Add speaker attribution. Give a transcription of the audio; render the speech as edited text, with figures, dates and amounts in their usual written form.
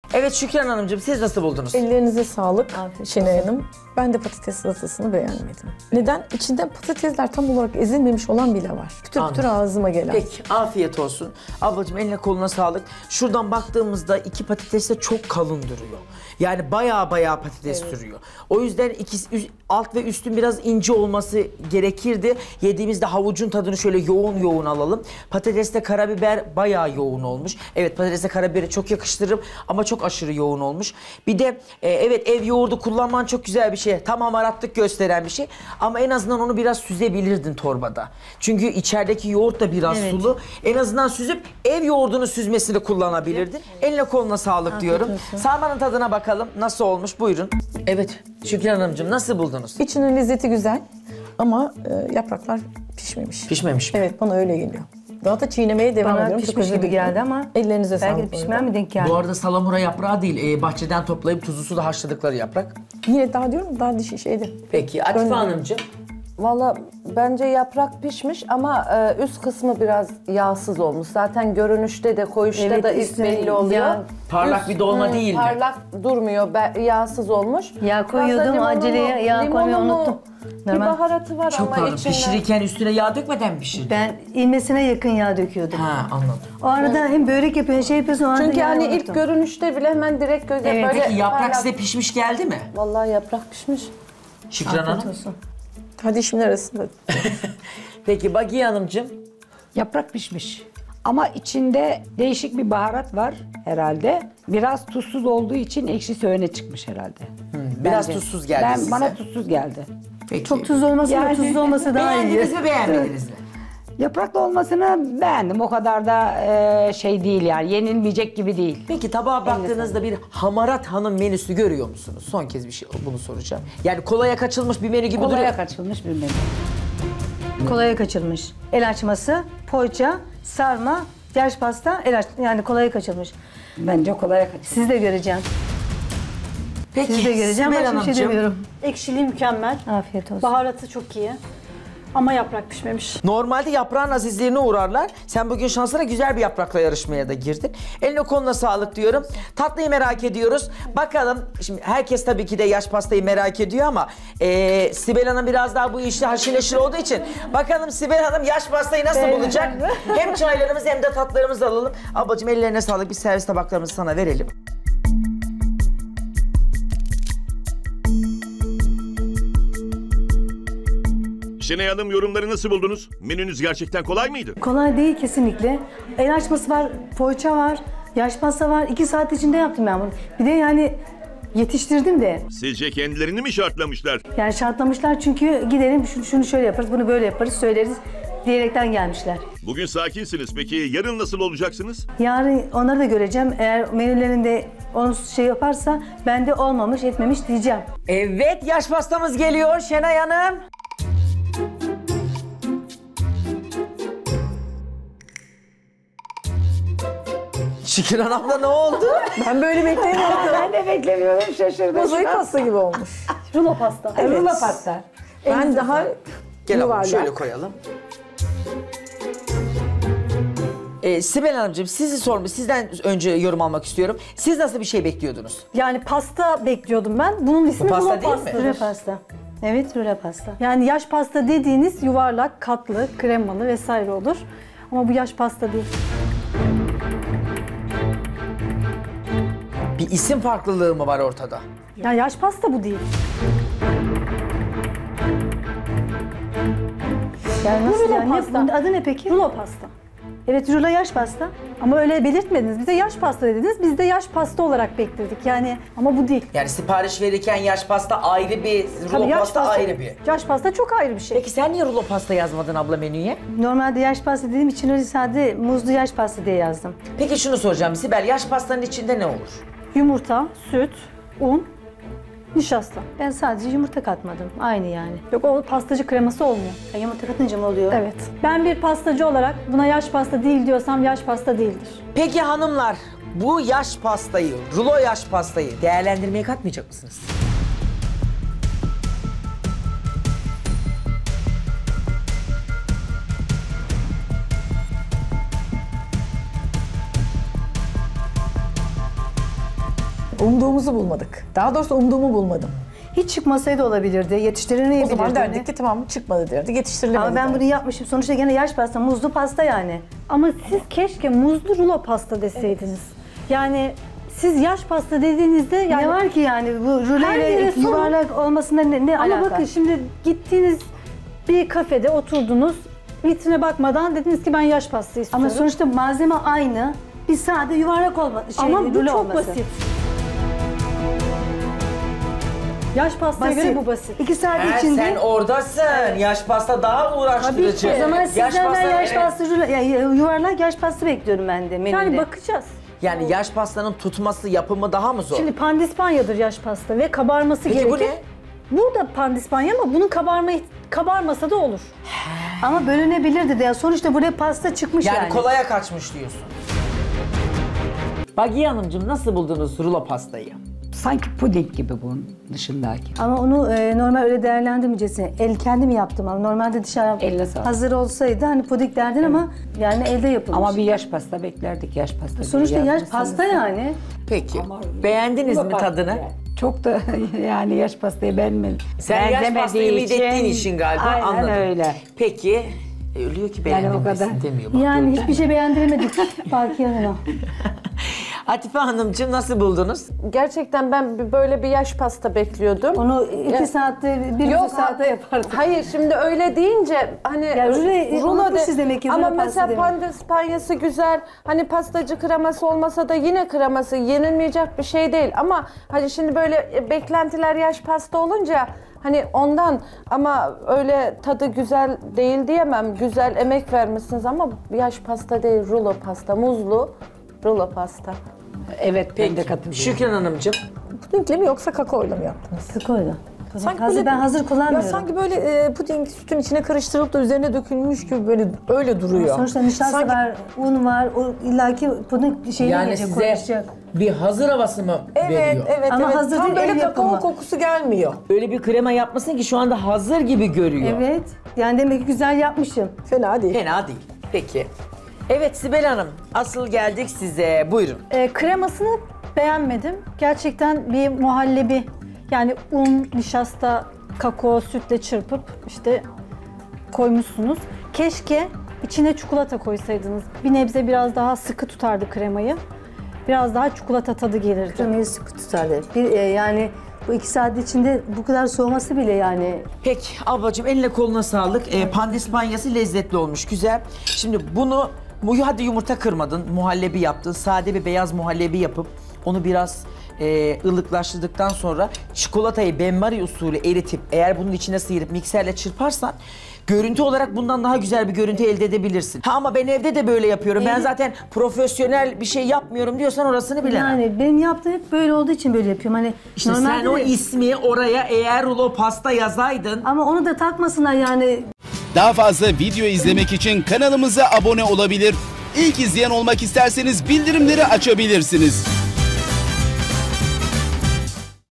Speaker 1: Evet Şükran Hanımcığım siz nasıl buldunuz?
Speaker 2: Ellerinize sağlık Şenay Hanım. Ben de patates salatasını beğenmedim. Neden? İçinde patatesler tam olarak ezilmemiş olan bile var. Pütür pütür ağzıma gelen.
Speaker 1: Peki afiyet olsun. Ablacığım eline koluna sağlık. Şuradan baktığımızda iki patates de çok kalın duruyor. Yani baya patates sürüyor. O yüzden alt ve üstün biraz ince olması gerekirdi. Yediğimizde havucun tadını şöyle yoğun alalım. Patateste karabiber baya yoğun olmuş. Evet patateste karabiberi çok yakıştırırım ama çok aşırı yoğun olmuş. Bir de evet ev yoğurdu kullanman çok güzel bir şey. Tam hamaratlık gösteren bir şey. Ama en azından onu biraz süzebilirdin torbada. Çünkü içerideki yoğurt da biraz sulu. En azından süzüp ev yoğurdunu süzmesini kullanabilirdin. Eline koluna sağlık diyorum. Sarmanın tadına bakalım. Nasıl olmuş? Buyurun. Evet Şükran Hanımcığım nasıl buldunuz?
Speaker 2: İçinin lezzeti güzel ama yapraklar pişmemiş.
Speaker 1: Pişmemiş mi?
Speaker 2: Evet bana öyle geliyor. Daha da çiğnemeye devam
Speaker 3: Bana
Speaker 2: ediyorum.
Speaker 3: pişmiş gibi geldi ama
Speaker 2: Ellerinize
Speaker 3: belki de
Speaker 2: sağlık.
Speaker 3: pişmeyen mi denk geldi?
Speaker 1: Bu arada salamura yaprağı değil, bahçeden toplayıp tuzlu suda haşladıkları yaprak.
Speaker 2: Yine daha diyorum daha dişi şeydi.
Speaker 1: Peki Atife Hanımcığım.
Speaker 4: Valla bence yaprak pişmiş ama üst kısmı biraz yağsız olmuş. Zaten görünüşte de koyuşta
Speaker 3: Evet,
Speaker 4: da ilk
Speaker 3: üstüne
Speaker 4: belli oluyor.
Speaker 3: yağ-
Speaker 1: Parlak bir dolma değil mi?
Speaker 4: Parlak durmuyor, yağsız olmuş.
Speaker 3: Yağ koyuyordum,
Speaker 4: Fazla
Speaker 3: aceleye yağ koymayı
Speaker 4: limonunu,
Speaker 3: unuttum.
Speaker 4: Bir
Speaker 3: Normal.
Speaker 4: baharatı var
Speaker 1: Çok
Speaker 4: ama
Speaker 1: pardon,
Speaker 4: içinde.
Speaker 1: pişirirken üstüne yağ dökmeden mi pişirdin?
Speaker 3: Ben ilmesine yakın yağ döküyordum.
Speaker 1: Ha anladım.
Speaker 3: O arada hem börek yapıyorsun, şey yapıyorsun, o arada
Speaker 4: Çünkü
Speaker 3: yağ
Speaker 4: hani
Speaker 3: unuttum.
Speaker 4: ilk görünüşte bile hemen direkt göze
Speaker 3: Evet.
Speaker 4: böyle
Speaker 1: Peki yaprak
Speaker 4: parlak.
Speaker 1: size pişmiş geldi mi?
Speaker 4: Vallahi yaprak pişmiş.
Speaker 1: Şükran
Speaker 3: Afiyet
Speaker 1: Hanım.
Speaker 3: olsun.
Speaker 2: Hadi işimin arasında.
Speaker 1: Peki Bagiye Hanımcığım.
Speaker 5: Yaprak pişmiş. Ama içinde değişik bir baharat var herhalde. Biraz tuzsuz olduğu için ekşisi öne çıkmış herhalde.
Speaker 1: Biraz
Speaker 5: Bence.
Speaker 1: tuzsuz geldi size.
Speaker 5: Bana tuzsuz geldi.
Speaker 1: Peki.
Speaker 3: Çok tuzlu olması
Speaker 5: Yani-
Speaker 3: tuzlu olması daha iyi.
Speaker 1: Beğendiniz mi beğenmediniz mi?
Speaker 5: Yapraklı olmasını beğendim. O kadar da şey değil yani. Yenilmeyecek gibi değil.
Speaker 1: Peki tabağa baktığınızda bir hamarat hanım menüsü görüyor musunuz? Son kez bir şey bunu soracağım. Yani kolaya kaçılmış bir menü gibi duruyor.
Speaker 5: Kolaya kaçılmış bir menü.
Speaker 3: Kolaya kaçırmış. El açması, poğaça, sarma, yaş pasta, yani kolaya kaçırmış.
Speaker 5: Bence kolaya kaçılmış.
Speaker 3: Siz de göreceğim.
Speaker 1: Peki
Speaker 3: Siz de göreceğim.
Speaker 1: Sibel
Speaker 3: Başka bir şey
Speaker 1: Hanımcığım.
Speaker 3: demiyorum.
Speaker 6: Ekşiliği mükemmel.
Speaker 3: Afiyet olsun.
Speaker 6: Baharatı çok iyi. Ama yaprak pişmemiş.
Speaker 1: Normalde yaprağın azizliğine uğrarlar. Sen bugün şansına güzel bir yaprakla yarışmaya da girdin. Eline koluna sağlık diyorum. Tatlıyı merak ediyoruz. Bakalım, şimdi herkes tabii ki de yaş pastayı merak ediyor ama Sibel Hanım biraz daha bu işte haşir neşir olduğu için bakalım Sibel Hanım yaş pastayı nasıl bulacak? Hem çaylarımızı hem de tatlarımızı alalım. Ablacığım ellerine sağlık. Bir servis tabaklarımızı sana verelim.
Speaker 7: Şenay Hanım yorumları nasıl buldunuz? Menünüz gerçekten kolay mıydı?
Speaker 3: Kolay değil kesinlikle. El açması var, poğaça var, yaş pasta var. 2 saat içinde yaptım ben bunu. Bir de yani yetiştirdim de.
Speaker 7: Sizce kendilerini mi şartlamışlar?
Speaker 3: Yani şartlamışlar çünkü gidelim şunu şöyle yaparız, bunu böyle yaparız, söyleriz diyerekten gelmişler.
Speaker 7: Bugün sakinsiniz. Peki yarın nasıl olacaksınız?
Speaker 3: Yarın onları da göreceğim. Eğer menülerinde onu şey yaparsa ben de olmamış etmemiş diyeceğim.
Speaker 1: Evet yaş pastamız geliyor Şenay Hanım. Şükran abla ne oldu?
Speaker 2: Ben böyle beklemiyorum.
Speaker 5: Ben de beklemiyorum, şaşırdım.
Speaker 2: Mozaik pasta gibi olmuş.
Speaker 6: Rulo pasta.
Speaker 5: Rulo pasta.
Speaker 2: Ben daha
Speaker 1: Gel abla
Speaker 2: yuvarlak.
Speaker 1: şöyle koyalım. Sibel Hanımcığım sizden önce yorum almak istiyorum. Siz nasıl bir şey bekliyordunuz?
Speaker 6: Yani pasta bekliyordum ben. Bunun ismi
Speaker 1: pasta
Speaker 6: rulo
Speaker 1: değil mi?
Speaker 6: pasta.
Speaker 3: Rüle pasta. Evet, rüle pasta.
Speaker 6: Yani yaş pasta dediğiniz yuvarlak, katlı, kremalı vesaire olur. Ama bu yaş pasta değil.
Speaker 1: Bir isim farklılığı mı var ortada?
Speaker 6: Ya yaş pasta bu değil.
Speaker 3: Yani nasıl
Speaker 6: Rulo
Speaker 3: yani?
Speaker 6: pasta.
Speaker 3: Bunun adı ne peki?
Speaker 6: Rulo pasta.
Speaker 3: Evet, rulo yaş pasta.
Speaker 6: Ama öyle belirtmediniz. Bize yaş pasta dediniz. Biz de yaş pasta olarak bekledik. Yani ama bu değil.
Speaker 1: Yani sipariş verirken yaş pasta ayrı bir, rulo
Speaker 6: Tabii yaş
Speaker 1: pasta ayrı bir.
Speaker 6: Yaş pasta çok ayrı bir şey.
Speaker 1: Peki sen niye rulo pasta yazmadın abla menüye?
Speaker 3: Normalde yaş pasta dediğim için öyle sade muzlu yaş pasta diye yazdım.
Speaker 1: Peki şunu soracağım Sibel, yaş pastanın içinde ne olur?
Speaker 6: Yumurta, süt, un, nişasta.
Speaker 3: Ben sadece yumurta katmadım. Aynı yani.
Speaker 6: Yok o pastacı kreması olmuyor.
Speaker 3: Yumurta katınca mı oluyor?
Speaker 6: Evet. Ben bir pastacı olarak buna yaş pasta değil diyorsam yaş pasta değildir.
Speaker 1: Peki hanımlar, bu yaş pastayı, rulo yaş pastayı değerlendirmeye katmayacak mısınız?
Speaker 2: Umduğumuzu bulmadık. Daha doğrusu umduğumu bulmadım.
Speaker 3: Hiç çıkmasaydı olabilirdi.
Speaker 2: O
Speaker 3: Yetiştirilemeyebilirdi.
Speaker 2: zaman derdik ki tamam çıkmadı derdik. Yetiştirilemedi.
Speaker 3: Ama ben bunu
Speaker 2: derdik.
Speaker 3: yapmışım. Sonuçta gene yaş pasta, muzlu pasta yani.
Speaker 6: Ama siz keşke muzlu rulo pasta deseydiniz. Yani siz yaş pasta dediğinizde yani
Speaker 3: Ne var ki yani bu
Speaker 6: Her
Speaker 3: ruleyle
Speaker 6: yere sorun.
Speaker 3: yuvarlak olmasında ne
Speaker 6: ama
Speaker 3: alaka?
Speaker 6: bakın şimdi gittiğiniz bir kafede oturdunuz. Vitrine bakmadan dediniz ki ben yaş pasta istiyorum.
Speaker 3: Ama sonuçta malzeme aynı. Bir sade yuvarlak olması.
Speaker 6: Ama bu
Speaker 3: rulo
Speaker 6: çok
Speaker 3: olması.
Speaker 6: basit. Yaş pastaya göre bu basit.
Speaker 3: 2 saat
Speaker 1: He,
Speaker 3: içinde.
Speaker 1: sen oradasın. Yaş pasta daha uğraştırıcı.
Speaker 3: O zaman sizden ben yaş
Speaker 1: evet.
Speaker 3: pasta, yuvarlak yaş pasta bekliyorum ben de menüde.
Speaker 6: Yani bakacağız.
Speaker 1: Yani yaş pastanın tutması, yapımı daha mı zor?
Speaker 6: Şimdi pandispanyadır yaş pasta ve kabarması
Speaker 1: Peki
Speaker 6: gerekir.
Speaker 1: bu ne?
Speaker 6: Bu da pandispanya ama bunun kabarmasa da olur.
Speaker 3: Ama bölünebilirdi de ya. Sonuçta buraya pasta çıkmış yani.
Speaker 1: Yani kolaya kaçmış diyorsun. Bagiye Hanımcığım nasıl buldunuz rulo pastayı?
Speaker 5: Sanki puding gibi bunun dışındaki.
Speaker 3: Ama onu normal öyle değerlendirmeyeceksin. Kendim yaptım ama normalde dışarı
Speaker 5: Elle sağlık.
Speaker 3: hazır olsaydı hani puding derdin ama yani elde yapılmış.
Speaker 5: Ama bir yaş pasta beklerdik, yaş pasta.
Speaker 3: Sonuçta
Speaker 5: gibi
Speaker 3: yaş
Speaker 5: yazmışsınız.
Speaker 3: pasta yani.
Speaker 1: Peki. Beğendiniz mi tadını?
Speaker 5: Çok da yani yaş pastayı beğenmedim.
Speaker 1: Sen yaş
Speaker 5: Benzemediği
Speaker 1: pastayı ümit ettiğin için galiba
Speaker 5: aynen
Speaker 1: anladım.
Speaker 5: öyle.
Speaker 1: Peki. Ölüyor ki
Speaker 5: Yani o
Speaker 1: beğendim
Speaker 5: kadar.
Speaker 1: demiyor. Bak,
Speaker 3: Yani
Speaker 1: gördün mü?
Speaker 3: hiçbir şey beğendiremedik Bakiye Hanım'a.
Speaker 1: Atife Hanımcığım nasıl buldunuz?
Speaker 4: Gerçekten ben böyle bir yaş pasta bekliyordum.
Speaker 3: Onu 2 saatte, 1,5 saatte yapardık.
Speaker 4: Hayır şimdi öyle deyince hani
Speaker 3: unutmuşuz demek ki,
Speaker 4: ama
Speaker 3: rulo pasta
Speaker 4: mesela
Speaker 3: demek.
Speaker 4: pandispanyası güzel. Hani pastacı kreması olmasa da yine kreması yenilmeyecek bir şey değil. Ama hani şimdi böyle beklentiler yaş pasta olunca hani ondan ama öyle tadı güzel değil diyemem. Güzel emek vermişsiniz ama yaş pasta değil, rulo pasta, muzlu rulo pasta.
Speaker 5: Evet ben de katılıyorum.
Speaker 1: Şükran Hanımcığım.
Speaker 2: Pudingle mi yoksa kakaoyla mı yaptınız?
Speaker 3: Sık öyle.
Speaker 2: böyle-
Speaker 3: Ben hazır kullanmıyorum.
Speaker 2: Ya sanki böyle puding sütün içine karıştırılıp da üzerine dökülmüş gibi böyle öyle duruyor.
Speaker 3: Sonuçta nişasta
Speaker 2: Sanki-
Speaker 3: var, un var, o illaki puding şeyine
Speaker 1: Yani
Speaker 3: gelecek,
Speaker 1: size
Speaker 3: konuşacak.
Speaker 1: bir hazır havası mı
Speaker 2: Evet,
Speaker 1: veriyor?
Speaker 2: evet,
Speaker 3: Ama
Speaker 2: evet.
Speaker 3: hazır
Speaker 2: Tam
Speaker 3: değil,
Speaker 2: böyle
Speaker 3: el
Speaker 2: kakao
Speaker 3: yapımı.
Speaker 2: kokusu gelmiyor.
Speaker 1: Öyle bir krema yapmasın ki şu anda hazır gibi görüyor.
Speaker 3: Evet. Yani demek ki güzel yapmışım.
Speaker 2: Fena değil.
Speaker 1: Fena değil. Peki. Evet Sibel Hanım, asıl geldik size. Buyurun.
Speaker 6: Kremasını beğenmedim. Gerçekten bir muhallebi yani un, nişasta, kakao, sütle çırpıp işte koymuşsunuz. Keşke içine çikolata koysaydınız. Bir nebze biraz daha sıkı tutardı kremayı. Biraz daha çikolata tadı gelirdi.
Speaker 3: Kremayı sıkı tutardı. Yani bu 2 saat içinde bu kadar soğuması bile yani.
Speaker 1: Peki ablacığım eline koluna sağlık. Pandispanyası lezzetli olmuş, güzel. Şimdi bunu, hadi yumurta kırmadın, muhallebi yaptın. Sade bir beyaz muhallebi yapıp onu biraz ılıklaştırdıktan sonra çikolatayı benmari usulü eritip eğer bunun içine sıyırıp mikserle çırparsan görüntü olarak bundan daha güzel bir görüntü elde edebilirsin. Ha ama ben evde de böyle yapıyorum. Ben zaten profesyonel bir şey yapmıyorum diyorsan orasını bilemem.
Speaker 3: Yani benim yaptığım hep böyle olduğu için böyle yapıyorum. Hani
Speaker 1: İşte sen o
Speaker 3: de-
Speaker 1: ismi oraya eğer rulo pasta yazaydın.
Speaker 3: ama onu da takmasınlar yani.
Speaker 8: Daha fazla video izlemek için kanalımıza abone olabilir. İlk izleyen olmak isterseniz bildirimleri açabilirsiniz.